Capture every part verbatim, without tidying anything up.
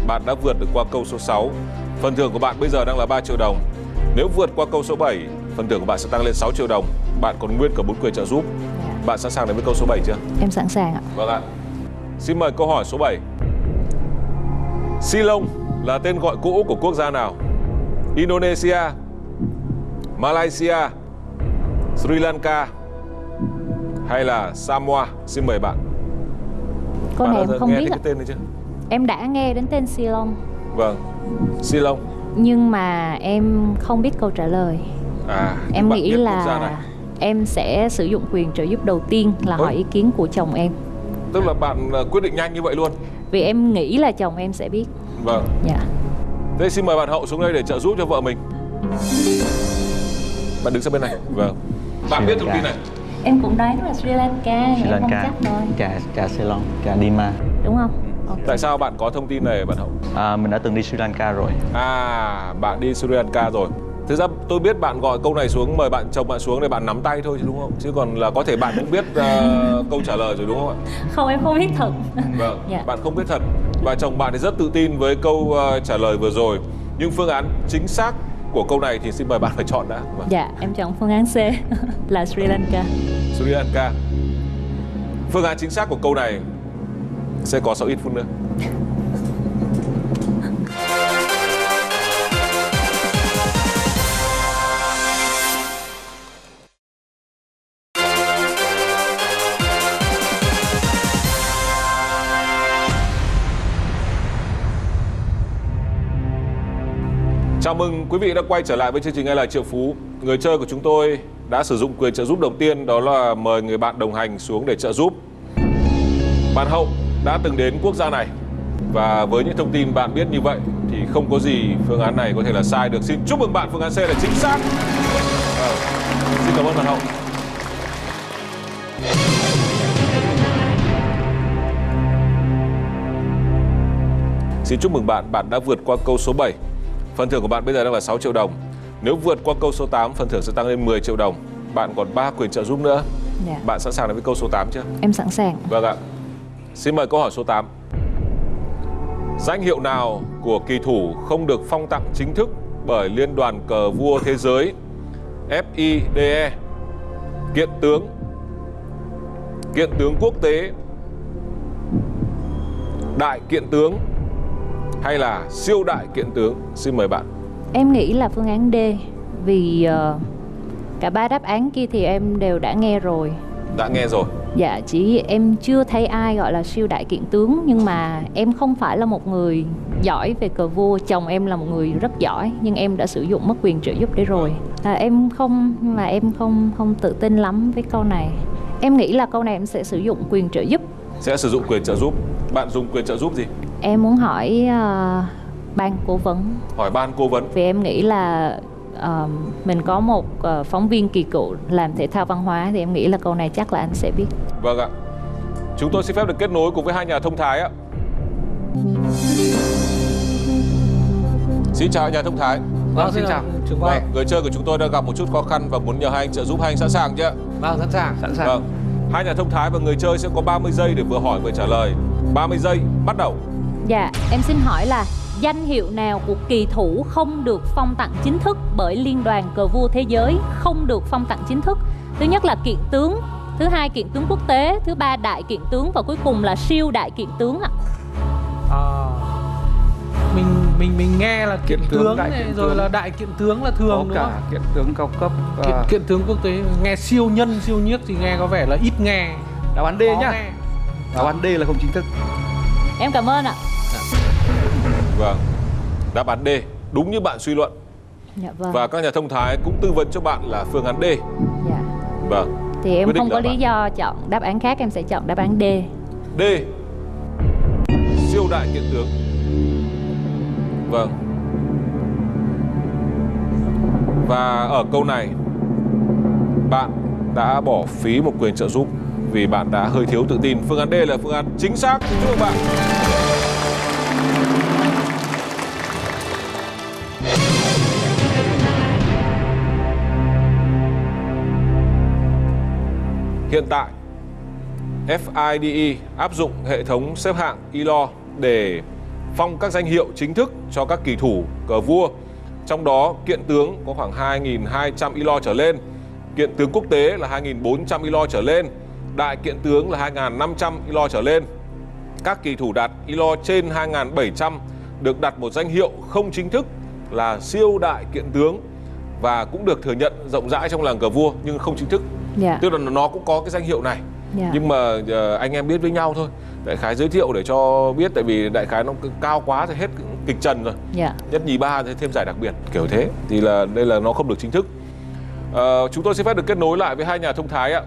bạn đã vượt được qua câu số sáu. Phần thưởng của bạn bây giờ đang là ba triệu đồng. Nếu vượt qua câu số bảy, phần thưởng của bạn sẽ tăng lên sáu triệu đồng. Bạn còn nguyên cả bốn quyền trợ giúp. Bạn sẵn sàng đến với câu số bảy chưa? Em sẵn sàng ạ. Vâng ạ. Xin mời câu hỏi số bảy. Ceylon là tên gọi cũ của quốc gia nào? Indonesia, Malaysia, Sri Lanka hay là Samoa? Xin mời bạn. Câu này bạn em không nghe biết cái ạ. tên này chưa? Em đã nghe đến tên Ceylon. Vâng, Ceylon. Nhưng mà em không biết câu trả lời. À, em bạn nghĩ biết quốc gia là này. em sẽ sử dụng quyền trợ giúp đầu tiên là hỏi Ừ. ý kiến của chồng em. Tức là bạn uh, quyết định nhanh như vậy luôn? Vì em nghĩ là chồng em sẽ biết. Vâng. Dạ. Thế xin mời bạn Hậu xuống đây để trợ giúp cho vợ mình. Bạn đứng sang bên này. Vâng. Bạn biết thông tin này? Em cũng đoán là Sri Lanka, nhưng Sri em không Lanka, chắc thôi. cả cả Ceylon, cả Dima. Đúng không? Okay. Tại sao bạn có thông tin này bạn Hậu? À, mình đã từng đi Sri Lanka rồi. À, bạn đi Sri Lanka rồi. Thực ra tôi biết bạn gọi câu này xuống, mời bạn chồng bạn xuống để bạn nắm tay thôi chứ đúng không? Chứ còn là có thể bạn cũng biết uh, câu trả lời rồi đúng không ạ? Không, em không biết thật. Vâng, Dạ. bạn không biết thật. Và chồng bạn thì rất tự tin với câu uh, trả lời vừa rồi. Nhưng phương án chính xác của câu này thì xin mời bạn phải chọn đã. Vâng. Dạ, em chọn phương án C là Sri Lanka. Sri Lanka. Phương án chính xác của câu này sẽ có sau ít phút nữa. Chào mừng quý vị đã quay trở lại với chương trình Ai Là Triệu Phú. Người chơi của chúng tôi đã sử dụng quyền trợ giúp đầu tiên, đó là mời người bạn đồng hành xuống để trợ giúp. Bạn Hậu đã từng đến quốc gia này. Và với những thông tin bạn biết như vậy thì không có gì phương án này có thể là sai được. Xin chúc mừng bạn, phương án C là chính xác. À, xin cảm ơn bạn Hậu. Xin chúc mừng bạn, bạn đã vượt qua câu số bảy. Phần thưởng của bạn bây giờ đang là sáu triệu đồng. Nếu vượt qua câu số tám, phần thưởng sẽ tăng lên mười triệu đồng. Bạn còn ba quyền trợ giúp nữa. Dạ. Bạn sẵn sàng đến với câu số tám chưa? Em sẵn sàng. Vâng ạ. Xin mời câu hỏi số tám. Danh hiệu nào của kỳ thủ không được phong tặng chính thức bởi Liên đoàn cờ vua thế giới F I D E? Kiện tướng, kiện tướng quốc tế, đại kiện tướng hay là siêu đại kiện tướng? Xin mời bạn. Em nghĩ là phương án D. Vì uh, cả ba đáp án kia thì em đều đã nghe rồi. Đã nghe rồi. Dạ, chỉ em chưa thấy ai gọi là siêu đại kiện tướng. Nhưng mà em không phải là một người giỏi về cờ vua. Chồng em là một người rất giỏi, nhưng em đã sử dụng mất quyền trợ giúp để rồi. à, Em không, nhưng mà em không không tự tin lắm với câu này. Em nghĩ là câu này em sẽ sử dụng quyền trợ giúp. Sẽ sử dụng quyền trợ giúp. Bạn dùng quyền trợ giúp gì? Em muốn hỏi uh, ban cố vấn. Hỏi ban cố vấn. Vì em nghĩ là uh, mình có một uh, phóng viên kỳ cựu làm thể thao văn hóa, thì em nghĩ là câu này chắc là anh sẽ biết. Vâng ạ. Chúng tôi xin phép được kết nối cùng với hai nhà thông thái ạ. Xin chào nhà thông thái. Vâng, xin chào. Vâng, người chơi của chúng tôi đang gặp một chút khó khăn và muốn nhờ hai anh trợ giúp. Hai anh sẵn sàng chưa? Vâng, sẵn sàng, sẵn sàng. Vâng. Hai nhà thông thái và người chơi sẽ có ba mươi giây để vừa hỏi vừa trả lời. ba mươi giây, bắt đầu. Dạ, em xin hỏi là danh hiệu nào của kỳ thủ không được phong tặng chính thức bởi Liên đoàn cờ vua thế giới? Không được phong tặng chính thức. Thứ nhất là kiện tướng, thứ hai kiện tướng quốc tế, thứ ba đại kiện tướng và cuối cùng là siêu đại kiện tướng ạ. À, mình mình mình nghe là kiện, Kiện tướng, tướng đại này, kiện rồi tướng. là đại kiện tướng là thường Có đúng cả không? kiện tướng cao cấp và Kiện, kiện tướng quốc tế nghe siêu nhân siêu nhiếc thì nghe có vẻ là ít nghe. đáp án D Khó nhá. nghe. Đáp án D là không chính thức. Em cảm ơn ạ. Vâng. Đáp án D đúng như bạn suy luận. Dạ vâng. Và các nhà thông thái cũng tư vấn cho bạn là phương án D. Dạ. Vâng. Thì em Quyết định không có là lý bạn. do chọn đáp án khác, em sẽ chọn đáp án D. D. Siêu đại kiện tướng. Vâng. Và ở câu này bạn đã bỏ phí một quyền trợ giúp vì bạn đã hơi thiếu tự tin. Phương án D là phương án chính xác. Chúc mừng bạn. Hiện tại F I D E áp dụng hệ thống xếp hạng E L O để phong các danh hiệu chính thức cho các kỳ thủ cờ vua. Trong đó kiện tướng có khoảng hai nghìn hai trăm i lô trở lên, kiện tướng quốc tế là hai nghìn bốn trăm i lô trở lên, đại kiện tướng là hai nghìn năm trăm i lô trở lên. Các kỳ thủ đạt i lô trên hai nghìn bảy trăm được đặt một danh hiệu không chính thức là siêu đại kiện tướng và cũng được thừa nhận rộng rãi trong làng cờ vua nhưng không chính thức. Dạ. Tức là nó cũng có cái danh hiệu này. Dạ. Nhưng mà uh, anh em biết với nhau thôi. Đại khái giới thiệu để cho biết, tại vì đại khái nó cao quá thì hết kịch trần rồi. Dạ. Nhất nhì ba thì thêm giải đặc biệt kiểu thế. Thì là đây là nó không được chính thức. uh, Chúng tôi xin phép được kết nối lại với hai nhà thông thái ạ.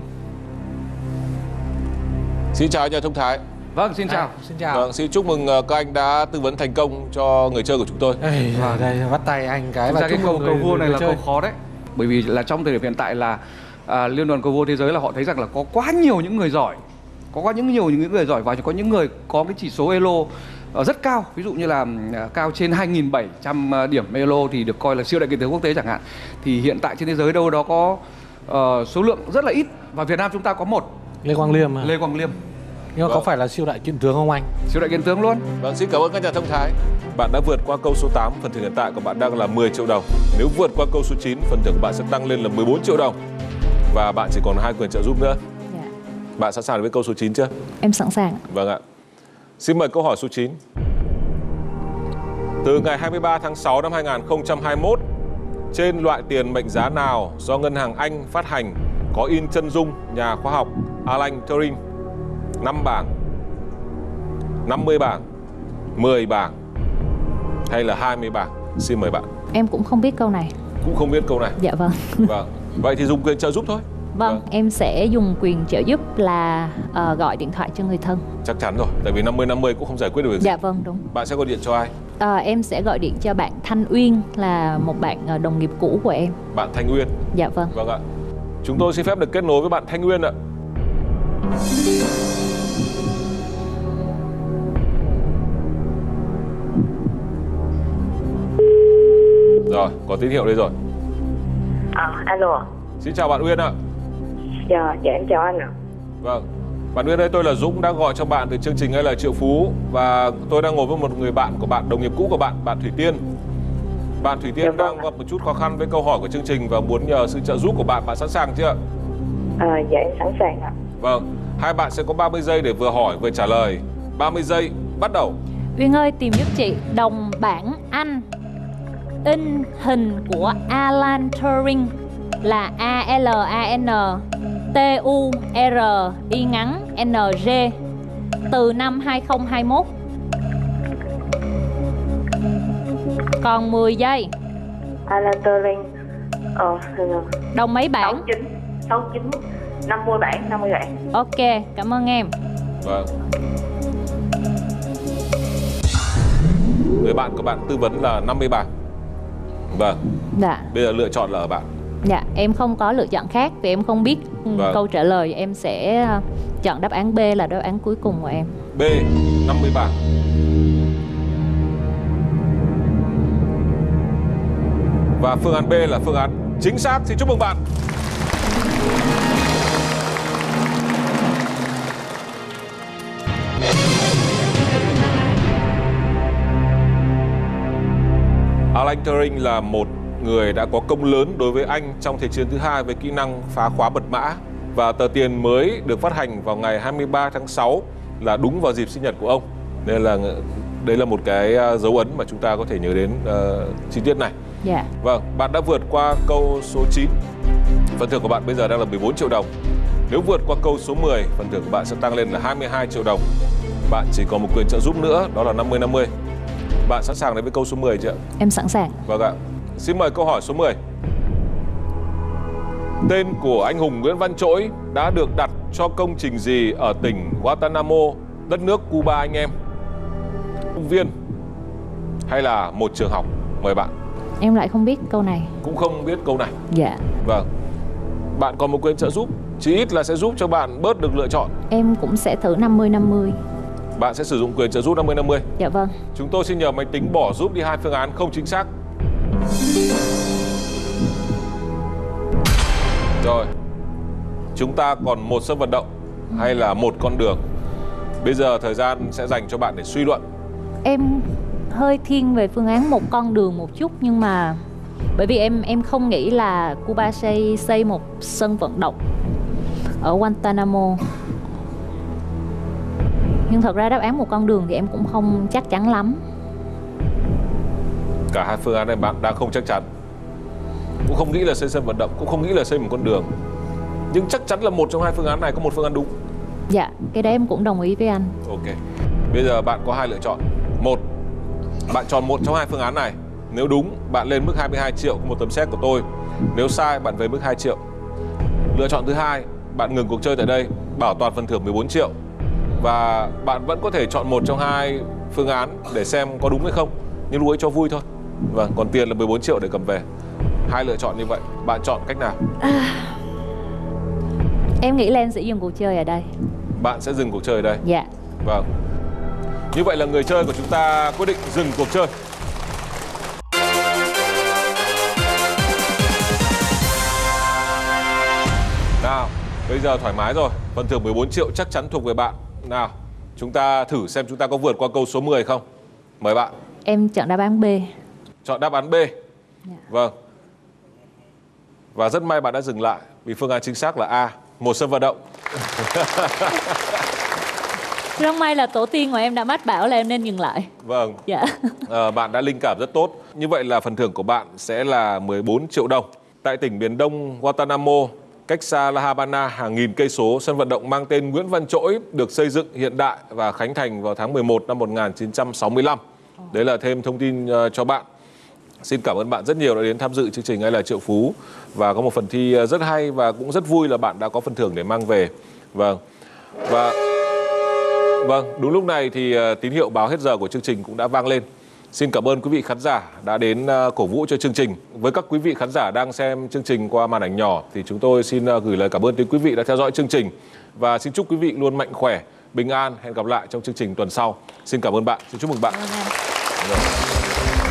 Xin chào nhà thông thái. Vâng, xin chào. À, xin chào. Vâng, xin chúc mừng uh, các anh đã tư vấn thành công cho người chơi của chúng tôi. Ê, vào đây bắt tay anh cái Thực là ra cái chúc câu mừng cầu người- vua người này là chơi. câu khó đấy. Bởi vì là trong thời điểm hiện tại là à, Liên đoàn cờ vua thế giới là họ thấy rằng là có quá nhiều những người giỏi, có quá những nhiều những người giỏi và có những người có cái chỉ số elo uh, rất cao, ví dụ như là uh, cao trên hai nghìn bảy trăm điểm elo thì được coi là siêu đại kiện tướng quốc tế chẳng hạn. Thì hiện tại trên thế giới đâu đó có uh, số lượng rất là ít và Việt Nam chúng ta có một, Lê Quang Liêm à? Lê Quang Liêm, Nhưng mà có Vâng. phải là siêu đại kiện tướng không anh? siêu đại kiện tướng luôn. Vâng, xin cảm ơn các nhà thông thái. Bạn đã vượt qua câu số tám, phần thưởng hiện tại của bạn đang là mười triệu đồng. Nếu vượt qua câu số chín, phần thưởng của bạn sẽ tăng lên là mười bốn triệu đồng. Và bạn chỉ còn hai quyền trợ giúp nữa. Dạ. Bạn sẵn sàng với câu số chín chưa? Em sẵn sàng. Vâng ạ. Xin mời câu hỏi số chín. Từ ngày hai mươi ba tháng sáu năm hai nghìn không trăm hai mươi mốt, trên loại tiền mệnh giá nào do Ngân hàng Anh phát hành có in chân dung nhà khoa học Alan Turing? năm bảng, năm mươi bảng, mười bảng hay là hai mươi bảng? Xin mời bạn. Em cũng không biết câu này. Cũng không biết câu này. Dạ vâng. Vâng. Vậy thì dùng quyền trợ giúp thôi. Vâng, Vâng. em sẽ dùng quyền trợ giúp là ờ, gọi điện thoại cho người thân. Chắc chắn rồi, tại vì năm mươi năm mươi cũng không giải quyết được việc gì. Dạ vâng, đúng. Bạn sẽ gọi điện cho ai? Ờ, em sẽ gọi điện cho bạn Thanh Uyên, là một bạn ờ, đồng nghiệp cũ của em. Bạn Thanh Uyên. Dạ vâng. Vâng ạ. Chúng tôi xin phép được kết nối với bạn Thanh Uyên ạ. Rồi, có tín hiệu đây rồi. À, alo. Xin chào bạn Uyên ạ. Dạ, dạ em chào anh ạ. Vâng. Bạn Uyên ơi, tôi là Dũng, đang gọi cho bạn từ chương trình Ai Là Triệu Phú. Và tôi đang ngồi với một người bạn của bạn, đồng nghiệp cũ của bạn, bạn Thủy Tiên. Bạn Thủy Tiên Dạ vâng đang ạ. gặp một chút khó khăn với câu hỏi của chương trình và muốn nhờ sự trợ giúp của bạn. Bạn sẵn sàng chưa ạ? À, dạ em sẵn sàng ạ. Vâng. Hai bạn sẽ có ba mươi giây để vừa hỏi vừa trả lời. ba mươi giây, bắt đầu. Uyên ơi, tìm giúp chị đồng bảng Anh in hình của Alan Turing là A L A N T U R I ngắn N G từ năm hai không hai mốt. Còn mười giây. Alan Turing. Ờ, Đồng mấy sáu bảng? chín, sáu chín, năm mươi bảng, năm mươi bảng. Ok, cảm ơn em. Vâng. Người bạn của bạn tư vấn là năm mươi bảng. Vâng. Dạ. Bây giờ lựa chọn là ở bạn. Dạ, em không có lựa chọn khác vì em không biết ừ, Vâng. câu trả lời. Em sẽ ờ, chọn đáp án B là đáp án cuối cùng của em. B, năm mươi bảng. Và phương án B là phương án chính xác. Xin chúc mừng bạn. Alan Turing là một người đã có công lớn đối với Anh trong Thế chiến thứ hai với kỹ năng phá khóa mật mã. Và tờ tiền mới được phát hành vào ngày hai mươi ba tháng sáu là đúng vào dịp sinh nhật của ông. Nên là đây là một cái dấu ấn mà chúng ta có thể nhớ đến uh, chi tiết này. Dạ. Vâng, bạn đã vượt qua câu số chín. Phần thưởng của bạn bây giờ đang là mười bốn triệu đồng. Nếu vượt qua câu số mười, phần thưởng của bạn sẽ tăng lên là hai mươi hai triệu đồng. Bạn chỉ còn một quyền trợ giúp nữa, đó là năm mươi năm mươi. Bạn sẵn sàng đến với câu số mười chưa ạ? Em sẵn sàng. Vâng ạ. Xin mời câu hỏi số mười. Tên của anh hùng Nguyễn Văn Trỗi đã được đặt cho công trình gì ở tỉnh Guantanamo, đất nước Cuba anh em? Công viên hay là một trường học? Mời bạn. Em lại không biết câu này. Cũng không biết câu này. Dạ. Vâng. Bạn còn một quyền trợ giúp, chí ít là sẽ giúp cho bạn bớt được lựa chọn. Em cũng sẽ thử năm mươi năm mươi. Bạn sẽ sử dụng quyền trợ giúp năm mươi năm mươi. Dạ vâng. Chúng tôi xin nhờ máy tính bỏ giúp đi hai phương án không chính xác. Rồi. Chúng ta còn một sân vận động hay là một con đường? Bây giờ thời gian sẽ dành cho bạn để suy luận. Em hơi thiên về phương án một con đường một chút, nhưng mà bởi vì em em không nghĩ là Cuba xây xây một sân vận động ở Guantanamo. Nhưng thật ra đáp án một con đường thì em cũng không chắc chắn lắm. Cả hai phương án này bạn đang không chắc chắn. Cũng không nghĩ là xây sân vận động, cũng không nghĩ là xây một con đường. Nhưng chắc chắn là một trong hai phương án này có một phương án đúng. Dạ, cái đấy em cũng đồng ý với anh. Ok. Bây giờ bạn có hai lựa chọn. Một, bạn chọn một trong hai phương án này. Nếu đúng, bạn lên mức hai mươi hai triệu có một tấm séc của tôi. Nếu sai, bạn về mức hai triệu. Lựa chọn thứ hai, bạn ngừng cuộc chơi tại đây, bảo toàn phần thưởng mười bốn triệu. Và bạn vẫn có thể chọn một trong hai phương án để xem có đúng hay không. Nhưng lúc ấy cho vui thôi. Vâng, còn tiền là mười bốn triệu để cầm về. Hai lựa chọn như vậy, bạn chọn cách nào? À, em nghĩ là em sẽ dừng cuộc chơi ở đây. Bạn sẽ dừng cuộc chơi ở đây? Dạ. Vâng. Như vậy là người chơi của chúng ta quyết định dừng cuộc chơi. Nào, bây giờ thoải mái rồi. Phần thưởng mười bốn triệu chắc chắn thuộc về bạn. Nào, chúng ta thử xem chúng ta có vượt qua câu số mười không. Mời bạn. Em chọn đáp án B. Chọn đáp án B. Dạ. Vâng. Và rất may bạn đã dừng lại, vì phương án chính xác là A, một sân vận động. Rất may là tổ tiên của em đã mách bảo là em nên dừng lại. Vâng. Dạ. À, bạn đã linh cảm rất tốt. Như vậy là phần thưởng của bạn sẽ là mười bốn triệu đồng. Tại tỉnh miền Đông Guantanamo, cách xa La Habana hàng nghìn cây số, sân vận động mang tên Nguyễn Văn Trỗi được xây dựng hiện đại và khánh thành vào tháng mười một năm một nghìn chín trăm sáu mươi lăm. Đấy là thêm thông tin uh, cho bạn. Xin cảm ơn bạn rất nhiều đã đến tham dự chương trình Ai Là Triệu Phú. Và có một phần thi rất hay và cũng rất vui là bạn đã có phần thưởng để mang về. Vâng. Và vâng, đúng lúc này thì uh, tín hiệu báo hết giờ của chương trình cũng đã vang lên. Xin cảm ơn quý vị khán giả đã đến uh, cổ vũ cho chương trình. Với các quý vị khán giả đang xem chương trình qua màn ảnh nhỏ thì chúng tôi xin uh, gửi lời cảm ơn tới quý vị đã theo dõi chương trình. Và xin chúc quý vị luôn mạnh khỏe, bình an. Hẹn gặp lại trong chương trình tuần sau. Xin cảm ơn bạn. Xin chúc mừng bạn. Cảm ơn anh.